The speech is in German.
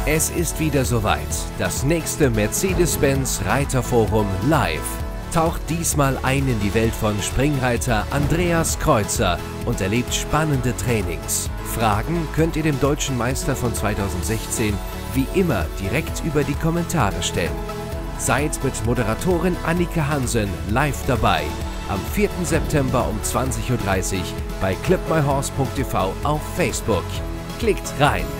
Es ist wieder soweit. Das nächste Mercedes-Benz Reiterforum live taucht diesmal ein in die Welt von Springreiter Andreas Kreuzer und erlebt spannende Trainings. Fragen könnt ihr dem deutschen Meister von 2016 wie immer direkt über die Kommentare stellen. Seid mit Moderatorin Annika Hansen live dabei am 4. September um 20:30 Uhr bei clipmyhorse.tv auf Facebook. Klickt rein!